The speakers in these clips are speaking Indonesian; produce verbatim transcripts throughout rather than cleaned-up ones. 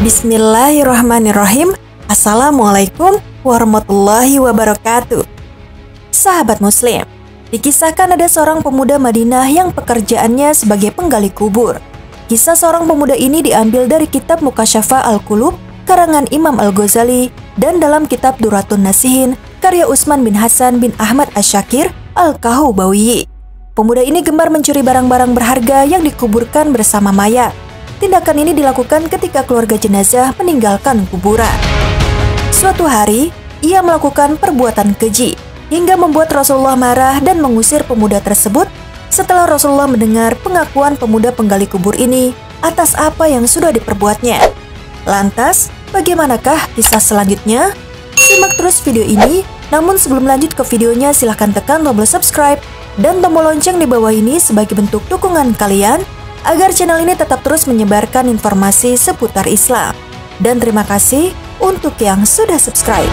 Bismillahirrahmanirrahim. Assalamualaikum warahmatullahi wabarakatuh. Sahabat muslim, dikisahkan ada seorang pemuda Madinah yang pekerjaannya sebagai penggali kubur. Kisah seorang pemuda ini diambil dari kitab Mukasyafa Al-Qulub karangan Imam Al-Ghazali dan dalam kitab Duratun Nasihin karya Utsman bin Hasan bin Ahmad Asy-Syakir Al-Kahubawiyi. Pemuda ini gemar mencuri barang-barang berharga yang dikuburkan bersama mayat. Tindakan ini dilakukan ketika keluarga jenazah meninggalkan kuburan. Suatu hari, ia melakukan perbuatan keji hingga membuat Rasulullah marah dan mengusir pemuda tersebut setelah Rasulullah mendengar pengakuan pemuda penggali kubur ini atas apa yang sudah diperbuatnya. Lantas, bagaimanakah kisah selanjutnya? Simak terus video ini, namun sebelum lanjut ke videonya silahkan tekan tombol subscribe dan tombol lonceng di bawah ini sebagai bentuk dukungan kalian agar channel ini tetap terus menyebarkan informasi seputar Islam. Dan terima kasih untuk yang sudah subscribe.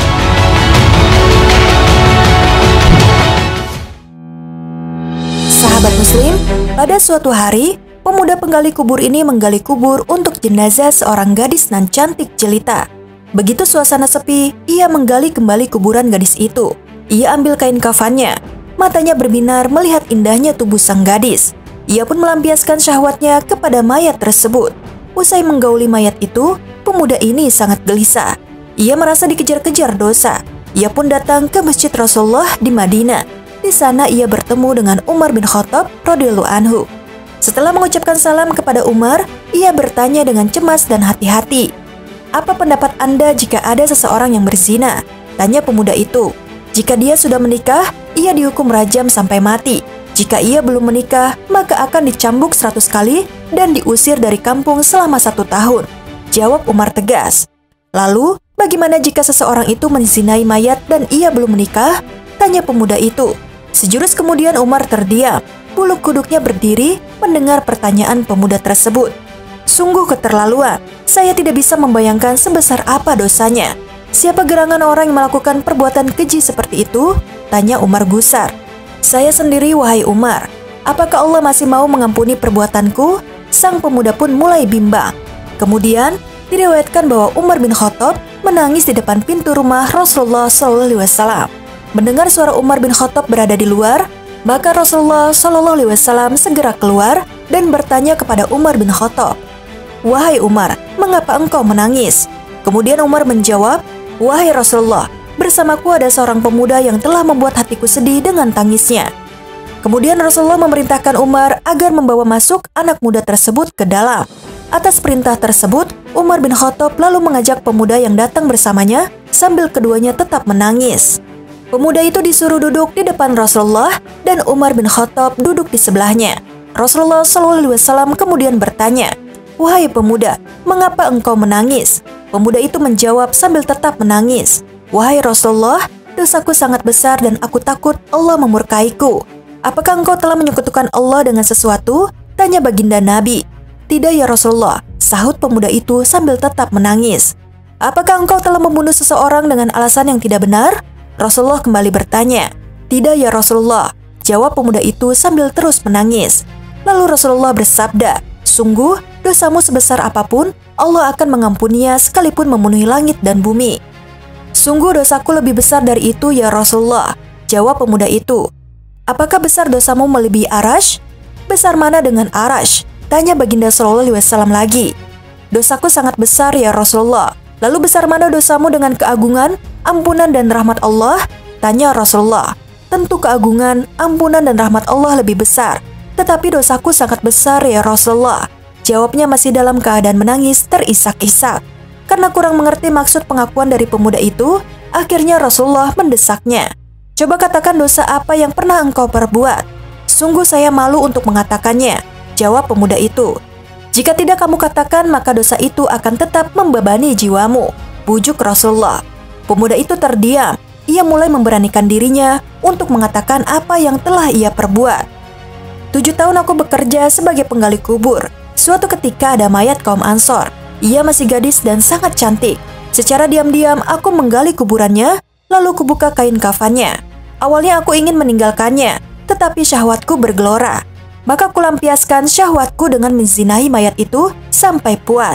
Sahabat muslim, pada suatu hari, pemuda penggali kubur ini menggali kubur untuk jenazah seorang gadis nan cantik jelita. Begitu suasana sepi, ia menggali kembali kuburan gadis itu. Ia ambil kain kafannya, matanya berbinar melihat indahnya tubuh sang gadis. Ia pun melampiaskan syahwatnya kepada mayat tersebut. Usai menggauli mayat itu, pemuda ini sangat gelisah. Ia merasa dikejar-kejar dosa. Ia pun datang ke Masjid Rasulullah di Madinah. Di sana ia bertemu dengan Umar bin Khattab radhiyallahu anhu. Setelah mengucapkan salam kepada Umar, ia bertanya dengan cemas dan hati-hati. "Apa pendapat Anda jika ada seseorang yang berzina?" tanya pemuda itu. "Jika dia sudah menikah, ia dihukum rajam sampai mati. Jika ia belum menikah, maka akan dicambuk seratus kali dan diusir dari kampung selama satu tahun," jawab Umar tegas. "Lalu, bagaimana jika seseorang itu menzinai mayat dan ia belum menikah?" tanya pemuda itu. Sejurus kemudian Umar terdiam, bulu kuduknya berdiri mendengar pertanyaan pemuda tersebut. "Sungguh keterlaluan, saya tidak bisa membayangkan sebesar apa dosanya. Siapa gerangan orang yang melakukan perbuatan keji seperti itu?" tanya Umar gusar. "Saya sendiri wahai Umar. Apakah Allah masih mau mengampuni perbuatanku?" Sang pemuda pun mulai bimbang. Kemudian diriwayatkan bahwa Umar bin Khattab menangis di depan pintu rumah Rasulullah shallallahu alaihi wasallam. Mendengar suara Umar bin Khattab berada di luar, maka Rasulullah shallallahu alaihi wasallam segera keluar dan bertanya kepada Umar bin Khattab, "Wahai Umar, mengapa engkau menangis?" Kemudian Umar menjawab, "Wahai Rasulullah, bersamaku ada seorang pemuda yang telah membuat hatiku sedih dengan tangisnya." Kemudian Rasulullah memerintahkan Umar agar membawa masuk anak muda tersebut ke dalam. Atas perintah tersebut, Umar bin Khattab lalu mengajak pemuda yang datang bersamanya sambil keduanya tetap menangis. Pemuda itu disuruh duduk di depan Rasulullah dan Umar bin Khattab duduk di sebelahnya. Rasulullah shallallahu alaihi wasallam kemudian bertanya, "Wahai pemuda, mengapa engkau menangis?" Pemuda itu menjawab sambil tetap menangis, "Wahai Rasulullah, dosaku sangat besar dan aku takut Allah memurkaiku." "Apakah engkau telah menyekutukan Allah dengan sesuatu?" tanya baginda Nabi. "Tidak ya Rasulullah," sahut pemuda itu sambil tetap menangis. "Apakah engkau telah membunuh seseorang dengan alasan yang tidak benar?" Rasulullah kembali bertanya. "Tidak ya Rasulullah," jawab pemuda itu sambil terus menangis. Lalu Rasulullah bersabda, "Sungguh, dosamu sebesar apapun, Allah akan mengampuninya sekalipun memenuhi langit dan bumi." "Sungguh dosaku lebih besar dari itu ya Rasulullah," jawab pemuda itu. "Apakah besar dosamu melebihi Arash?" "Besar mana dengan Arash?" tanya baginda Shallallahu alaihi wasallam lagi. "Dosaku sangat besar ya Rasulullah." "Lalu besar mana dosamu dengan keagungan, ampunan dan rahmat Allah?" tanya Rasulullah. "Tentu keagungan, ampunan dan rahmat Allah lebih besar. Tetapi dosaku sangat besar ya Rasulullah," jawabnya masih dalam keadaan menangis terisak-isak. Karena kurang mengerti maksud pengakuan dari pemuda itu, akhirnya Rasulullah mendesaknya. "Coba katakan dosa apa yang pernah engkau perbuat." "Sungguh saya malu untuk mengatakannya," jawab pemuda itu. "Jika tidak kamu katakan, maka dosa itu akan tetap membebani jiwamu," bujuk Rasulullah. Pemuda itu terdiam. Ia mulai memberanikan dirinya untuk mengatakan apa yang telah ia perbuat. Tujuh tahun aku bekerja sebagai penggali kubur. Suatu ketika ada mayat kaum Ansor. Ia masih gadis dan sangat cantik. Secara diam-diam aku menggali kuburannya, lalu kubuka kain kafannya. Awalnya aku ingin meninggalkannya, tetapi syahwatku bergelora. Maka kulampiaskan syahwatku dengan menzinahi mayat itu sampai puas.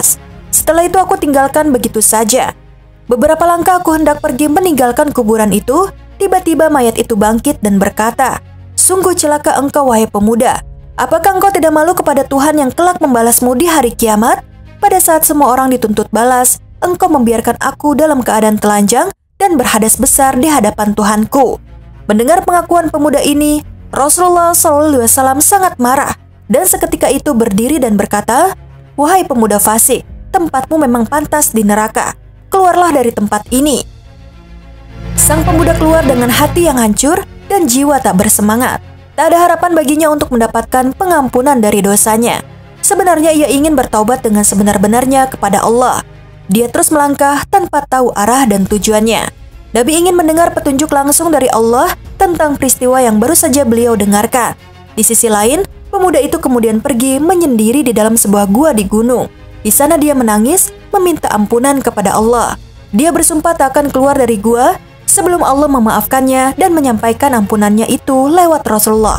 Setelah itu aku tinggalkan begitu saja. Beberapa langkah aku hendak pergi meninggalkan kuburan itu, tiba-tiba mayat itu bangkit dan berkata, "Sungguh celaka engkau wahai pemuda. Apakah engkau tidak malu kepada Tuhan yang kelak membalasmu di hari kiamat? Pada saat semua orang dituntut balas, engkau membiarkan aku dalam keadaan telanjang dan berhadas besar di hadapan Tuhanku." Mendengar pengakuan pemuda ini, Rasulullah shallallahu alaihi wasallam sangat marah dan seketika itu berdiri dan berkata, "Wahai pemuda fasik, tempatmu memang pantas di neraka. Keluarlah dari tempat ini." Sang pemuda keluar dengan hati yang hancur dan jiwa tak bersemangat. Tak ada harapan baginya untuk mendapatkan pengampunan dari dosanya. Sebenarnya ia ingin bertaubat dengan sebenar-benarnya kepada Allah. Dia terus melangkah tanpa tahu arah dan tujuannya. Nabi ingin mendengar petunjuk langsung dari Allah tentang peristiwa yang baru saja beliau dengarkan. Di sisi lain, pemuda itu kemudian pergi menyendiri di dalam sebuah gua di gunung. Di sana dia menangis, meminta ampunan kepada Allah. Dia bersumpah tak akan keluar dari gua sebelum Allah memaafkannya dan menyampaikan ampunannya itu lewat Rasulullah.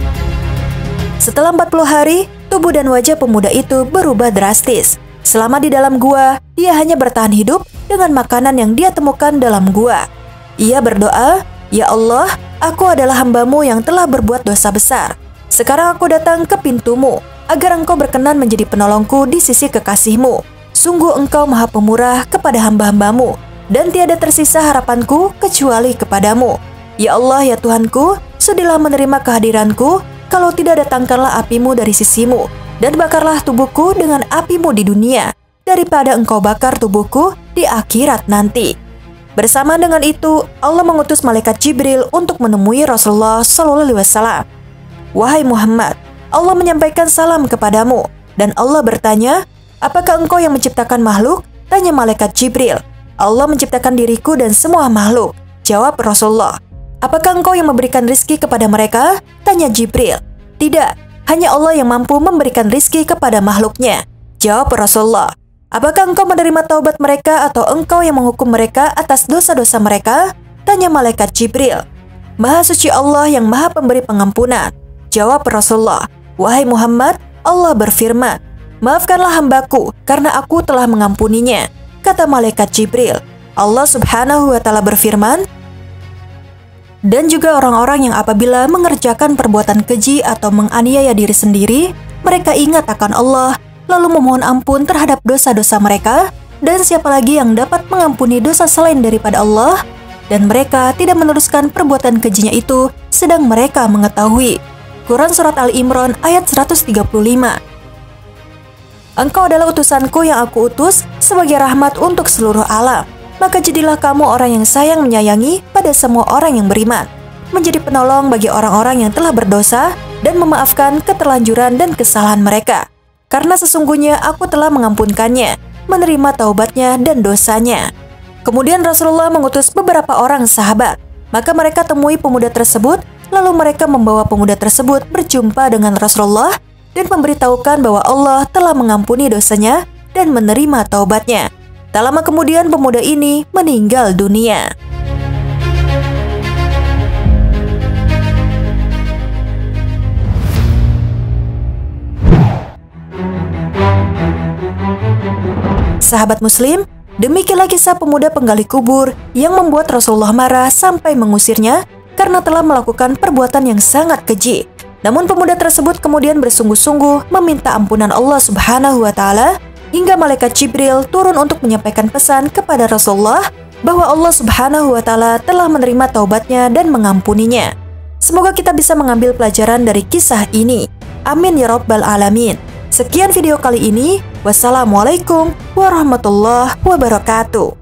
Setelah empat puluh hari, tubuh dan wajah pemuda itu berubah drastis. Selama di dalam gua, dia hanya bertahan hidup dengan makanan yang dia temukan dalam gua. Ia berdoa, "Ya Allah, aku adalah hambamu yang telah berbuat dosa besar. Sekarang aku datang ke pintumu, agar engkau berkenan menjadi penolongku di sisi kekasihmu. Sungguh engkau maha pemurah kepada hamba-hambamu, dan tiada tersisa harapanku kecuali kepadamu. Ya Allah, ya Tuhanku, sudilah menerima kehadiranku, kalau tidak datangkanlah apimu dari sisimu, dan bakarlah tubuhku dengan apimu di dunia, daripada engkau bakar tubuhku di akhirat nanti." Bersama dengan itu, Allah mengutus malaikat Jibril untuk menemui Rasulullah shallallahu alaihi wasallam. "Wahai Muhammad, Allah menyampaikan salam kepadamu." Dan Allah bertanya, "Apakah engkau yang menciptakan makhluk?" Tanya malaikat Jibril. "Allah menciptakan diriku dan semua makhluk," jawab Rasulullah. "Apakah engkau yang memberikan rizki kepada mereka?" Tanya Jibril. "Tidak, hanya Allah yang mampu memberikan rizki kepada makhluknya," jawab Rasulullah. "Apakah engkau menerima taubat mereka atau engkau yang menghukum mereka atas dosa-dosa mereka?" Tanya malaikat Jibril. "Maha suci Allah yang maha pemberi pengampunan," jawab Rasulullah. "Wahai Muhammad, Allah berfirman, 'Maafkanlah hambaku karena aku telah mengampuninya,'" kata malaikat Jibril. Allah subhanahu wa ta'ala berfirman, "Dan juga orang-orang yang apabila mengerjakan perbuatan keji atau menganiaya diri sendiri, mereka ingat akan Allah, lalu memohon ampun terhadap dosa-dosa mereka, dan siapa lagi yang dapat mengampuni dosa selain daripada Allah? Dan mereka tidak meneruskan perbuatan kejinya itu, sedang mereka mengetahui." Quran Surat Al-Imran ayat seratus tiga puluh lima. "Engkau adalah utusanku yang aku utus sebagai rahmat untuk seluruh alam. Maka jadilah kamu orang yang sayang menyayangi pada semua orang yang beriman, menjadi penolong bagi orang-orang yang telah berdosa dan memaafkan keterlanjuran dan kesalahan mereka. Karena sesungguhnya aku telah mengampunkannya, menerima taubatnya dan dosanya." Kemudian Rasulullah mengutus beberapa orang sahabat. Maka mereka temui pemuda tersebut, lalu mereka membawa pemuda tersebut berjumpa dengan Rasulullah dan memberitahukan bahwa Allah telah mengampuni dosanya dan menerima taubatnya. Tak lama kemudian pemuda ini meninggal dunia. Sahabat Muslim, demikianlah kisah pemuda penggali kubur yang membuat Rasulullah marah sampai mengusirnya karena telah melakukan perbuatan yang sangat keji. Namun pemuda tersebut kemudian bersungguh-sungguh meminta ampunan Allah subhanahu wa ta'ala, hingga malaikat Jibril turun untuk menyampaikan pesan kepada Rasulullah bahwa Allah subhanahu wa ta'ala telah menerima taubatnya dan mengampuninya. Semoga kita bisa mengambil pelajaran dari kisah ini. Amin ya rabbal alamin. Sekian video kali ini. Wassalamualaikum warahmatullahi wabarakatuh.